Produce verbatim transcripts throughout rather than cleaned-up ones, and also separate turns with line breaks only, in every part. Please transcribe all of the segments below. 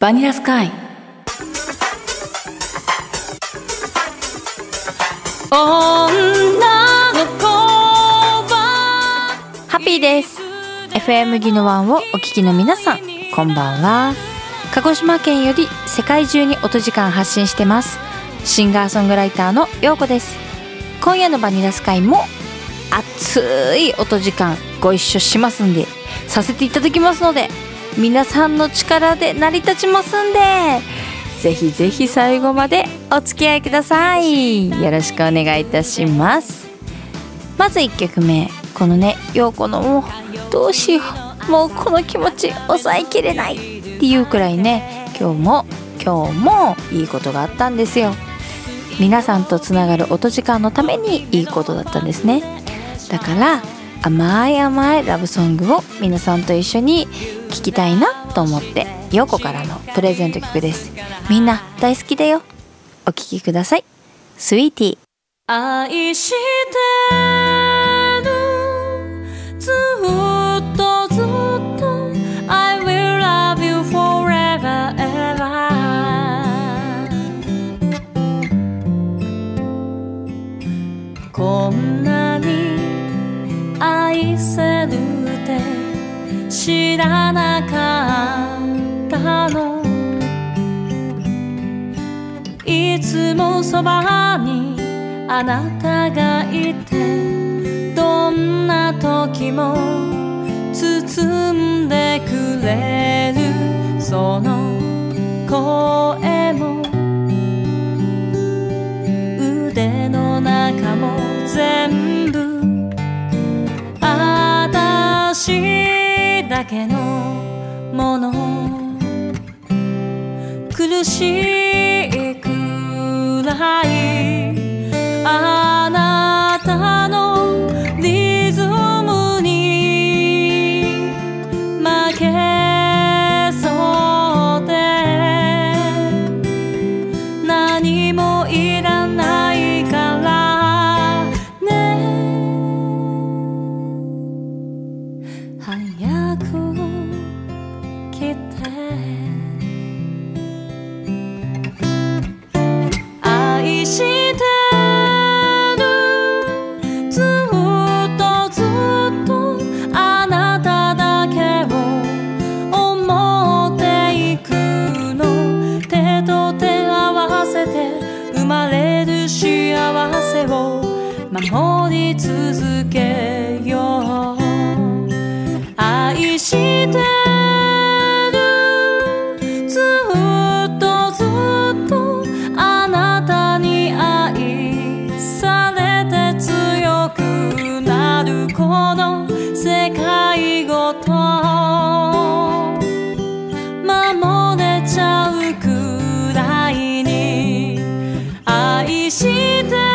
バニラスカイ女の子はハッピーです。 エフエム ギノワンをお聞きの皆さん、こんばんは。鹿児島県より世界中に音時間発信してますシンガーソングライターのようこです。今夜のバニラスカイも熱い音時間ご一緒しますんで、させていただきますので、皆さんの力で成り立ちますんで、ぜひぜひ最後までお付き合いください。よろしくお願いいたします。まずいっきょくめ、このね、ようこのもうどうしよう、もうこの気持ち抑えきれないっていうくらいね、今日も今日もいいことがあったんですよ。皆さんとつながる音時間のためにいいことだったんですね。だから甘い甘いラブソングを皆さんと一緒に聴きたいなと思って、ヨコからのプレゼント曲です。みんな大好きだよ。お聴きください。スイーティー。愛してる、ずっとずっと I will love you forever ever。 こんなに愛せるって知らなかったの。いつもそばにあなたがいて、どんな時も包んでくれるその声も、腕の中も全部私だけのもの。苦しいくらいあなたのリズムに負けそうで、何もいらないからね。早く来て、愛してる、ずっとずっとあなただけを思っていくの。手と手合わせて生まれる幸せを守り続けよう。愛してる、ずっとずっとあなたに愛されて強くなる、この世界ごと守れちゃうくらいに愛してる。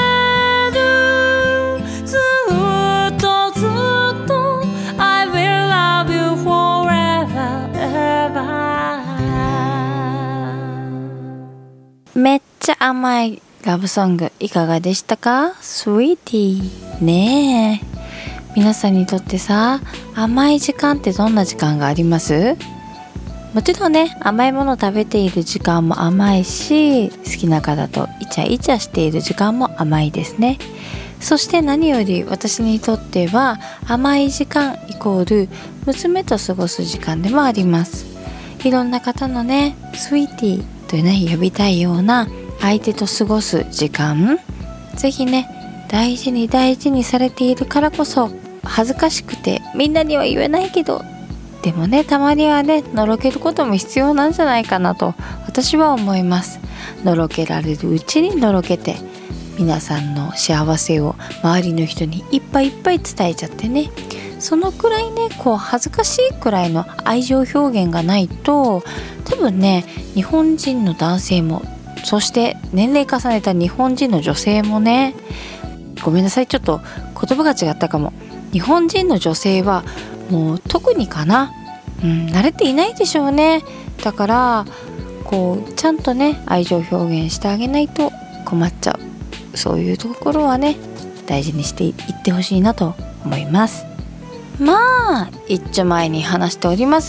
めっちゃ甘いラブソングいかがでしたか？スイーティーねえ。皆さんにとってさ、甘い時間ってどんな時間があります？もちろんね、甘いものを食べている時間も甘いし、好きな方とイチャイチャしている時間も甘いですね。そして何より私にとっては、甘い時間イコール娘と過ごす時間でもあります。いろんな方のね、スイーティーというね、呼びたいような相手と過ごす時間、ぜひね、大事に大事にされているからこそ、恥ずかしくてみんなには言えないけど、でもね、たまにはね、のろけることも必要なんじゃないかなと私は思います。のろけられるうちにのろけて、皆さんの幸せを周りの人にいっぱいいっぱい伝えちゃってね、そのくらいね、こう恥ずかしいくらいの愛情表現がないと、多分ね、日本人の男性も、そして年齢重ねた日本人の女性もね、ごめんなさい、ちょっと言葉が違ったかも。日本人の女性はもう特にかな、うん、慣れていないでしょうね。だからこうちゃんとね、愛情表現してあげないと困っちゃう。そういうところはね、大事にしていってほしいなと思います。まあ一丁前に話しておりますが、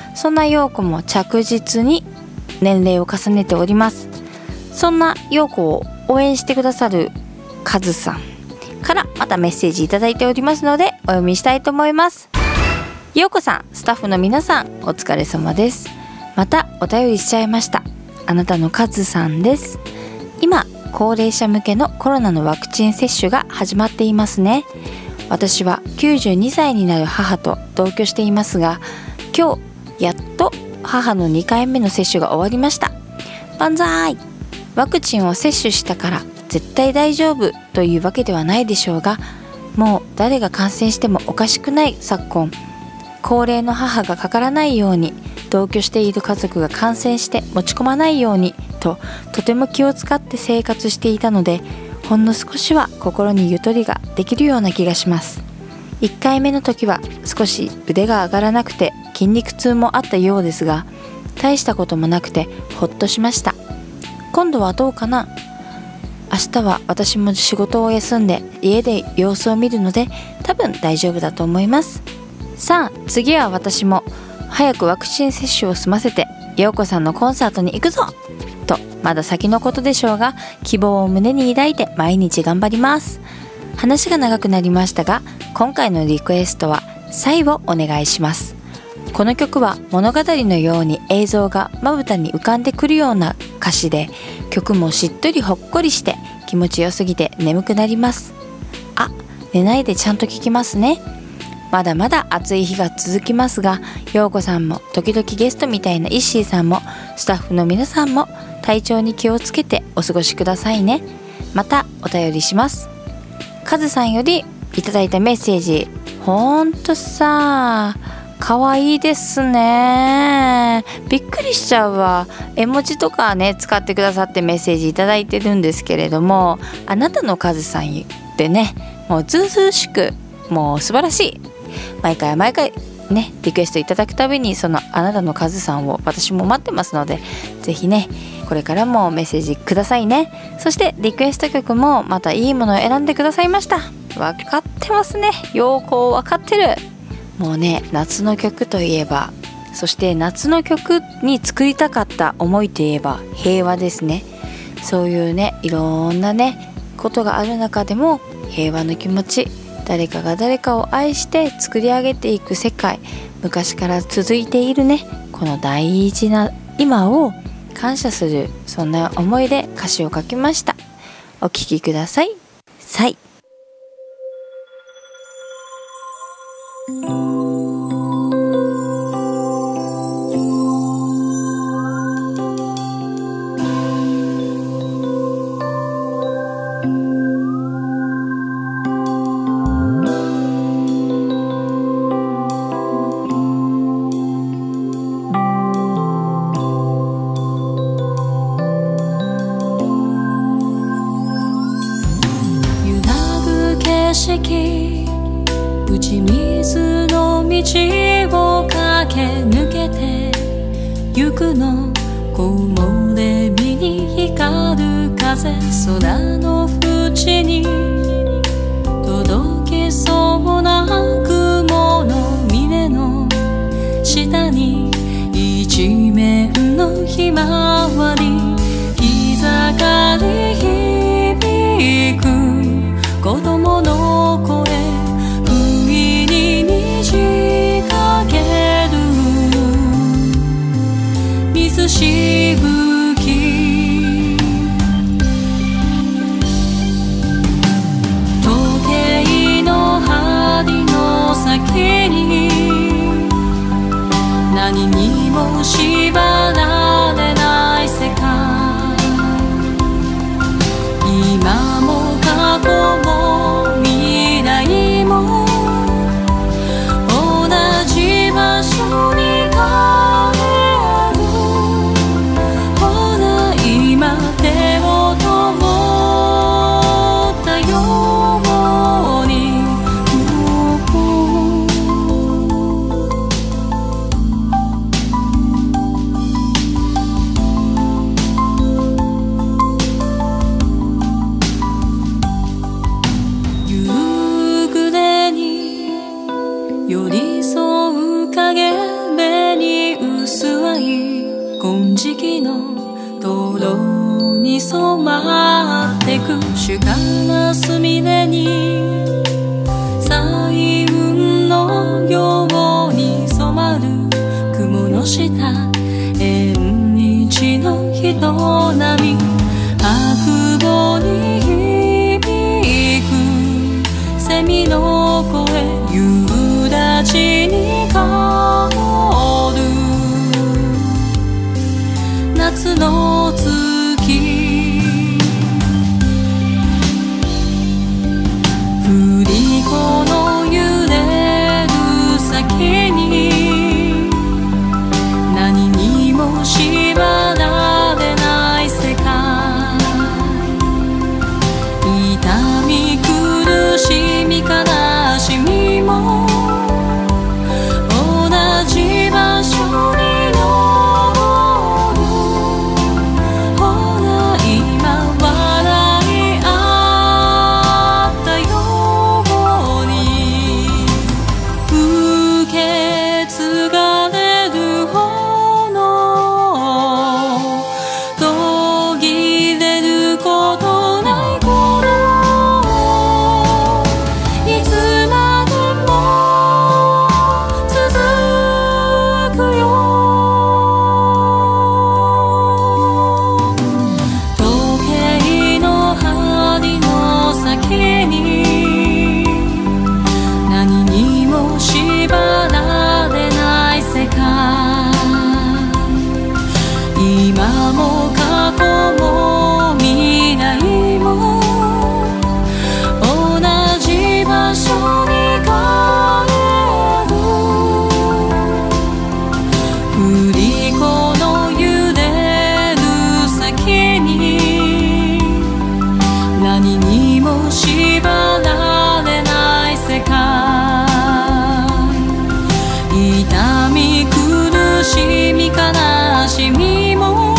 そんな陽子も着実に年齢を重ねております。そんな陽子を応援してくださるカズさんからまたメッセージいただいておりますのでお読みしたいと思います。陽子さん、スタッフの皆さん、お疲れ様です。またお便りしちゃいました。あなたのカズさんです。今高齢者向けのコロナのワクチン接種が始まっていますね。私はきゅうじゅうにさいになる母と同居していますが、今日やっと母のにかいめの接種が終わりました。万歳。ワクチンを接種したから絶対大丈夫というわけではないでしょうが、もう誰が感染してもおかしくない昨今、高齢の母がかからないように、同居している家族が感染して持ち込まないようにととても気を使って生活していたので、ほんの少しは心にゆとりができるような気がします。いっかいめの時は少し腕が上がらなくて筋肉痛もあったようですが、大したこともなくてほっとしました。今度はどうかな。明日は私も仕事を休んで家で様子を見るので、多分大丈夫だと思います。さあ次は私も早くワクチン接種を済ませて陽子さんのコンサートに行くぞと、まだ先のことでしょうが、希望を胸に抱いて毎日頑張ります。話が長くなりましたが、今回のリクエストはサイをお願いします。この曲は物語のように映像がまぶたに浮かんでくるような歌詞で、曲もしっとりほっこりして気持ちよすぎて眠くなります。あ、寝ないでちゃんと聴きますね。まだまだ暑い日が続きますが、陽子さんも時々ゲストみたいなイッシーさんもスタッフの皆さんも体調に気をつけてお過ごしくださいね。またお便りします。カズさんよりいただいたメッセージ、ほんとさかわいいですね。びっくりしちゃうわ。絵文字とかね使ってくださってメッセージいただいてるんですけれども、あなたのカズさんでね、もうずうずうしく、もう素晴らしい。毎回毎回ねリクエストいただくたびに、そのあなたのカズさんを私も待ってますので、ぜひねこれからもメッセージくださいね。そしてリクエスト曲もまたいいものを選んでくださいました。分かってますね、陽子分かってる。もうね、夏の曲といえば、そして夏の曲に作りたかった思いといえば平和ですね。そういうねいろんなねことがある中でも平和の気持ち、誰かが誰かを愛して作り上げていく世界、昔から続いているねこの大事な今を感謝する、そんな思いで歌詞を書きました。お聴きください。さい。
打ち水の道を駆け抜けてゆくの、木漏れ日に光る風、空の縁に届きそうな雲の峰の下に一面のひまわり、膝がり響く子供の声、不意に虹かける水しぶき、時計の針の先に何にも縛られない世界、今も過去も未来も同じ場所に帰る、ほら今手を取ったように、 金色の灯籠に染まってく主観なすみれに彩雲のように染まる雲の下縁日の人波白母に響くセミの声夕立に香る夏の月振り子の揺れる先に何にも縛られない世界痛み苦しみ悲しみも同じ場所に今も過去も未来も同じ場所に帰る振り子の揺れる先に何にも縛られない世界痛み苦しみ悲しみも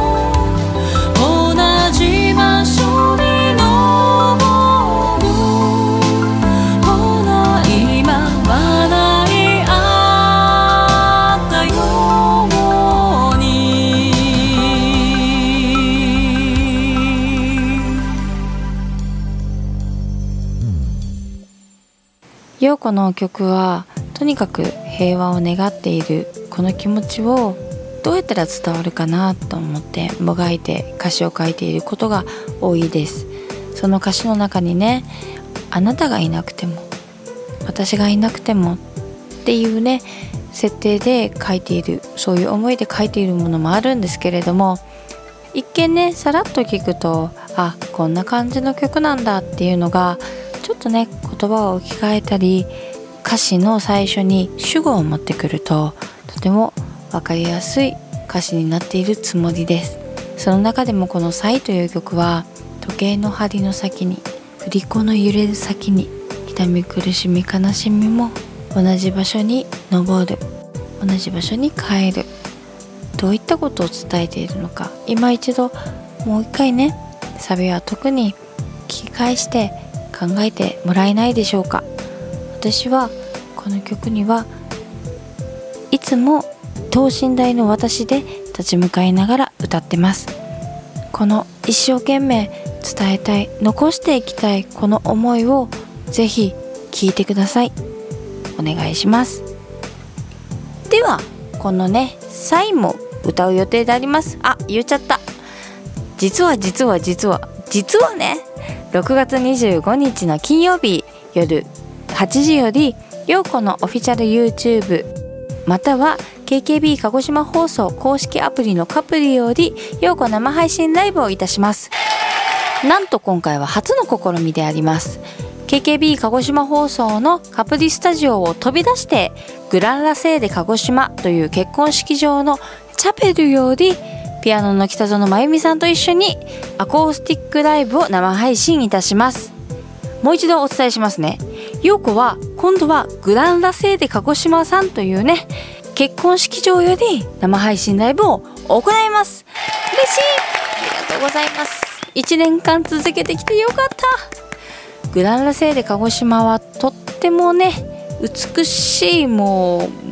陽子の曲はとにかく平和を願っているこの気持ちをどうやったら伝わるかなと思ってもがいて歌詞を書いていることが多いです。その歌詞の中にね、あなたがいなくても私がいなくてもっていうね設定で書いている、そういう思いで書いているものもあるんですけれども、一見ねさらっと聞くとあこんな感じの曲なんだっていうのがちょっとね言葉を置き換えたり歌詞の最初に主語を持ってくるととても分かりやすい歌詞になっているつもりです。その中でもこの「サイ」という曲は時計の針の先に振り子の揺れる先に痛み苦しみ悲しみも同じ場所に登る同じ場所に帰る、どういったことを伝えているのか今一度もう一回ねサビは特に聞き返して考えてもらえないでしょうか。私はこの曲にはいつも等身大の私で立ち向かいながら歌ってます。この一生懸命伝えたい残していきたいこの思いをぜひ聞いてください。お願いします。ではこのねサイも歌う予定であります。あ、言っちゃった。実は実は実は実はねろくがつにじゅうごにちの金曜日夜はちじより陽子のオフィシャル YouTube または ケーケービー 鹿児島放送公式アプリのカプリより陽子生配信ライブをいたします。なんと今回は初の試みであります。 ケーケービー 鹿児島放送のカプリスタジオを飛び出してグランラセーデ鹿児島という結婚式場のチャペルよりピアノの北園真由美さんと一緒にアコースティックライブを生配信いたします。もう一度お伝えしますね。陽子は今度はグランラセーデ鹿児島さんというね結婚式場より生配信ライブを行います。嬉しい、ありがとうございます。いちねんかん続けてきてよかった。グランラセーデ鹿児島はとってもね美しいもう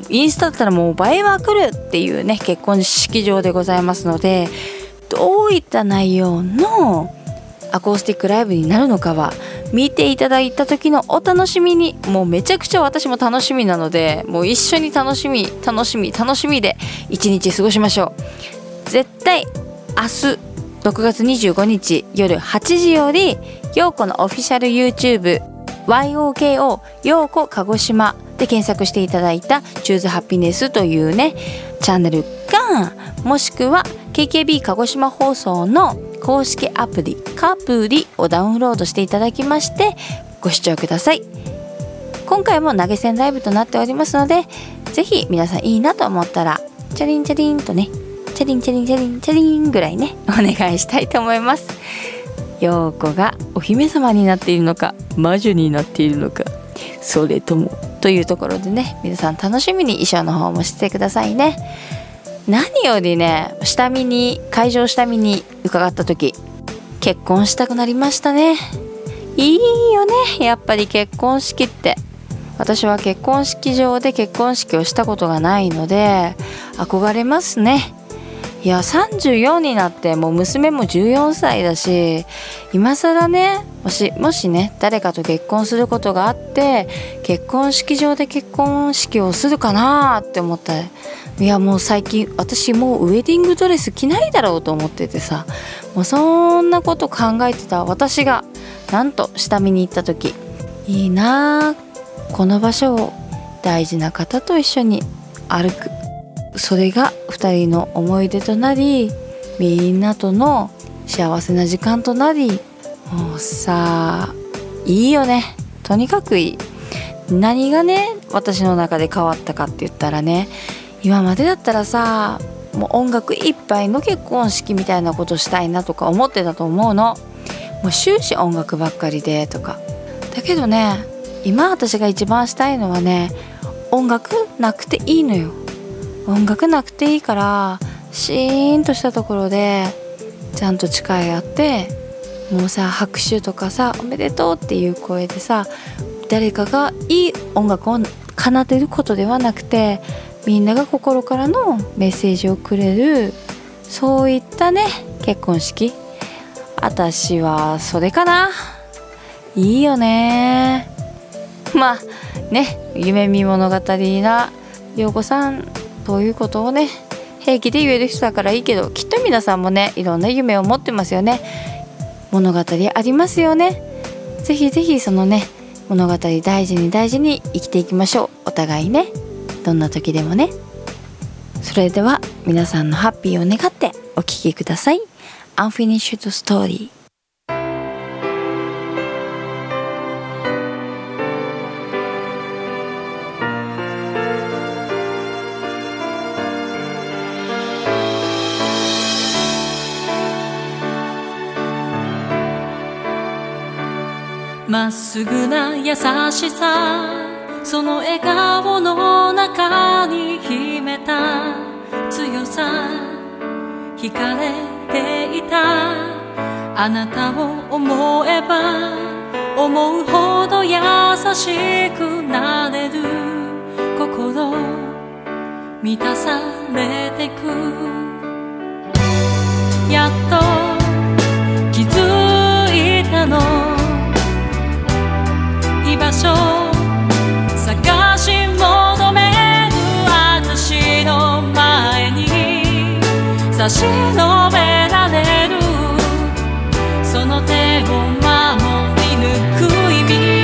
インスタだったらもう映えまくるっていうね結婚式場でございますので、どういった内容のアコースティックライブになるのかは見ていただいた時のお楽しみに。もうめちゃくちゃ私も楽しみなので、もう一緒に楽しみ楽しみ楽しみで一日過ごしましょう。絶対明日ろくがつにじゅうごにち夜はちじよりようこのオフィシャル YouTube ワイオーケーオー ようこ鹿児島で検索していただいた Choose Happiness というねチャンネルか、もしくは ケーケービー 鹿児島放送の公式アプリカプリをダウンロードしていただきましてご視聴ください。今回も投げ銭ライブとなっておりますので、ぜひ皆さんいいなと思ったらチャリンチャリンとねチャリンチャリンチャリンチャリンぐらいねお願いしたいと思います。陽子がお姫様になっているのか魔女になっているのか、それともというところでね、皆さん楽しみに衣装の方もしてくださいね。何よりね、下見に会場下見に伺った時、結婚したくなりましたね。いいよね、やっぱり結婚式って。私は結婚式場で結婚式をしたことがないので憧れますね。いやさんじゅうよんになってもう娘もじゅうよんさいだし、今更ねもしもしね誰かと結婚することがあって結婚式場で結婚式をするかなって思ったら、いやもう最近私もうウェディングドレス着ないだろうと思っててさ、もうそんなこと考えてた私がなんと下見に行った時、いいなこの場所を大事な方と一緒に歩く、それがふたりの思い出となりみんなとの幸せな時間となり、もうさいいよね、とにかくいい。何がね私の中で変わったかって言ったらね、今までだったらさもう音楽いっぱいの結婚式みたいなことしたいなとか思ってたと思うの。もう終始音楽ばっかりでとかだけどね、今私が一番したいのはね、音楽なくていいのよ。音楽なくていいからシーンとしたところでちゃんと誓い合って、もうさ拍手とかさおめでとうっていう声でさ誰かがいい音楽を奏でることではなくて、みんなが心からのメッセージをくれる、そういったね結婚式。私はそれかな。いいよね。まあね、夢見物語な陽子さん、そういうことをね平気で言える人だからいいけど、きっと皆さんもねいろんな夢を持ってますよね。物語ありますよね。ぜひぜひそのね物語大事に大事に生きていきましょう。お互いね、どんな時でもね。それでは皆さんのハッピーを願ってお聴きください。 Unfinished Story。
まっすぐな優しさ、その笑顔の中に秘めた強さ、惹かれていたあなたを思えば思うほど優しくなれる、心満たされてく。やっと気づいたの、居場所探し求める私の前に差し伸べられる、その手を守り抜く意味。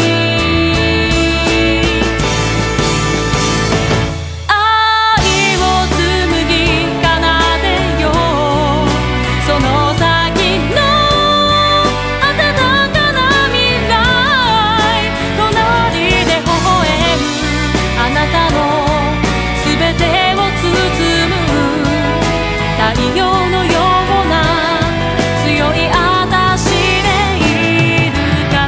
愛を紡ぎ奏でよう、その先の温かな未来、隣で微笑むあなたの全てを包む太陽のような強い私でいるから。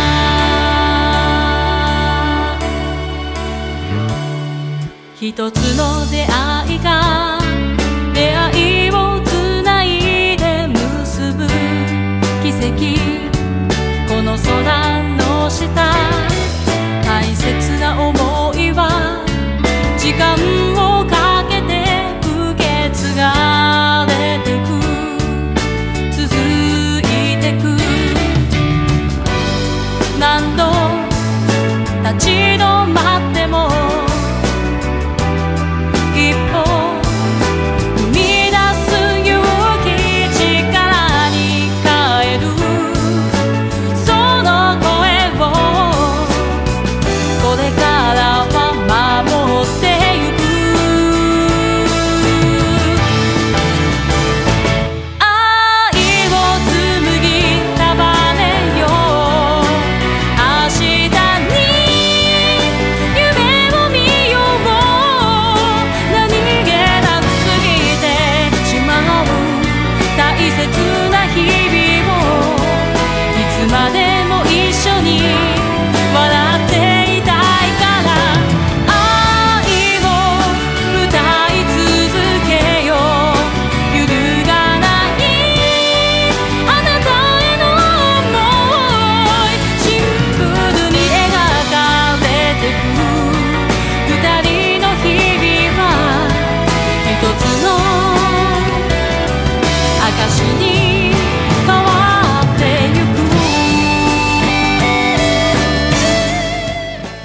一つの出会いが出会いをつないで結ぶ奇跡、この空の下大切な想いは時間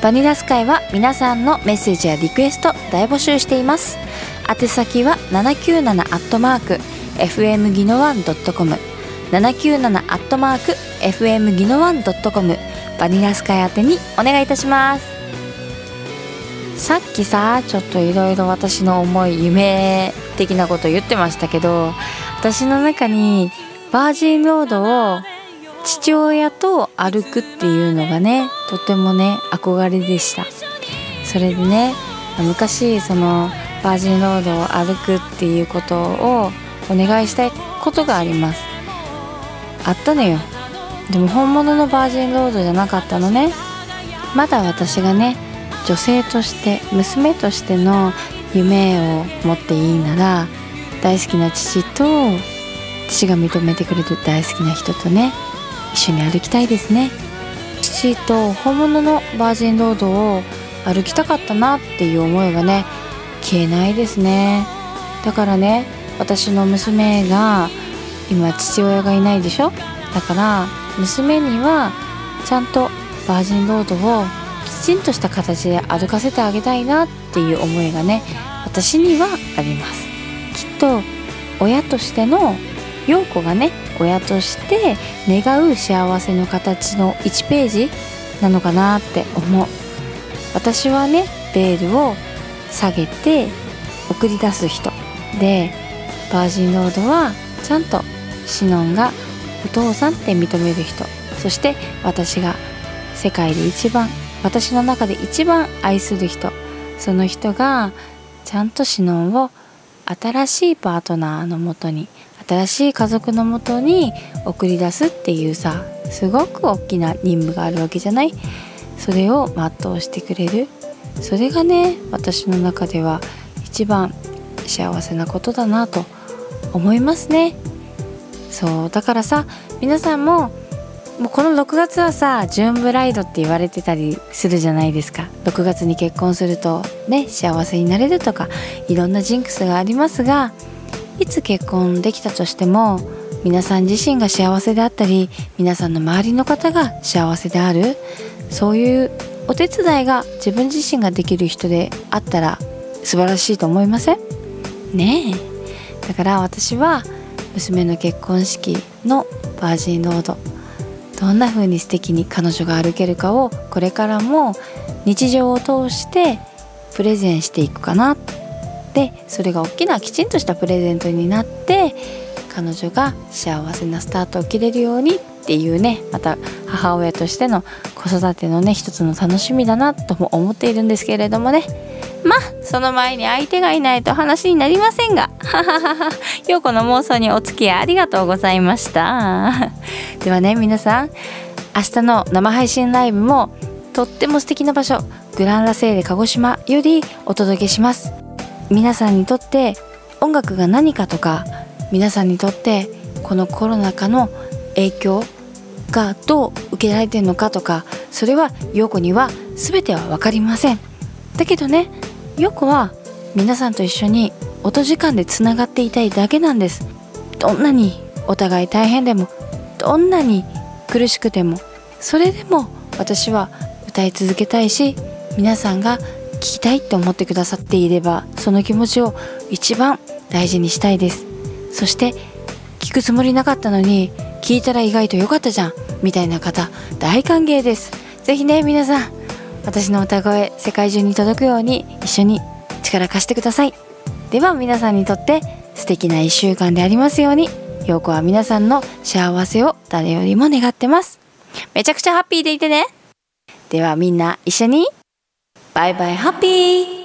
バニラスカイは皆さんのメッセージやリクエスト大募集しています。宛先はななきゅうななアットマーク エフエムギノワンドットコム ななきゅうななアットマーク エフエムギノワンドットコム バニラスカイ宛てにお願いいたします。さっきさちょっといろいろ私の思い夢的なこと言ってましたけど、私の中にバージンロードを父親と歩くっていうのがねとてもね憧れでした。それでね昔そのバージンロードを歩くっていうことをお願いしたいことがあります。あったのよ。でも本物のバージンロードじゃなかったのね。まだ私がね女性として娘としての夢を持っていいなら、大好きな父と父が認めてくれる大好きな人とね一緒に歩きたいですね。父と本物のバージンロードを歩きたかったなっていう思いがね消えないですね。だからね私の娘が今父親がいないでしょ。だから娘にはちゃんとバージンロードをきちんとした形で歩かせてあげたいなっていう思いがね私にはあります。きっと親としての陽子がね親として願う幸せの形のいちページなのかなって思う。私はねベールを下げて送り出す人で、バージンロードはちゃんとシノンがお父さんって認める人、そして私が世界で一番私の中で一番愛する人、その人がちゃんとシノンを新しいパートナーのもとに新しい家族のもとに送り出すっていうさ、すごく大きな任務があるわけじゃない。それを全うしてくれる、それがね私の中では一番幸せなことだなと思いますね。そうだからさ、皆さんももうこのろくがつはさジューンブライドって言われてたりするじゃないですか。ろくがつに結婚するとね幸せになれるとかいろんなジンクスがありますが、いつ結婚できたとしても皆さん自身が幸せであったり皆さんの周りの方が幸せである、そういうお手伝いが自分自身ができる人であったら素晴らしいと思いませんねえ。だから私は娘の結婚式のバージンロード、どんな風に素敵に彼女が歩けるかをこれからも日常を通してプレゼンしていくかな。でそれが大きなきちんとしたプレゼントになって彼女が幸せなスタートを切れるようにっていうね、また母親としての子育てのね一つの楽しみだなとも思っているんですけれどもね。まあその前に相手がいないと話になりませんが陽子の妄想にお付き合いありがとうございましたではね皆さん、明日の生配信ライブもとっても素敵な場所グランラセーレ鹿児島よりお届けします。皆さんにとって音楽が何かとか、皆さんにとってこのコロナ禍の影響がどう受けられてるのかとか、それは陽子には全ては分かりません。だけどね陽子は皆さんと一緒に音時間でつながっていたいだけなんです。どんなにお互い大変でもどんなに苦しくてもそれでも私は歌い続けたいし、皆さんが聞きたいって思ってくださっていればその気持ちを一番大事にしたいです。そして聞くつもりなかったのに聞いたら意外と良かったじゃんみたいな方大歓迎です。ぜひね皆さん私の歌声世界中に届くように一緒に力貸してください。では皆さんにとって素敵ないっしゅうかんでありますように。陽子は皆さんの幸せを誰よりも願ってます。めちゃくちゃハッピーでいてね。ではみんな一緒にバイバイハッピー。